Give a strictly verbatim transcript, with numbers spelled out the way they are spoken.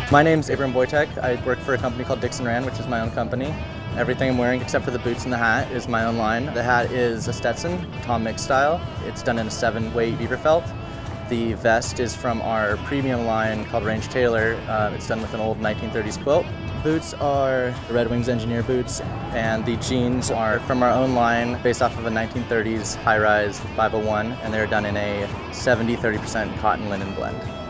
My name's Voytek. I work for a company called Dixon Rand, which is my own company. Everything I'm wearing, except for the boots and the hat, is my own line. The hat is a Stetson, Tom Mix style. It's done in a seven-weight beaver felt. The vest is from our premium line called Range Taylor. Uh, it's done with an old nineteen thirties quilt. Boots are Red Wings engineer boots, and the jeans are from our own line based off of a nineteen thirties high-rise five oh one, and they're done in a seventy thirty percent cotton linen blend.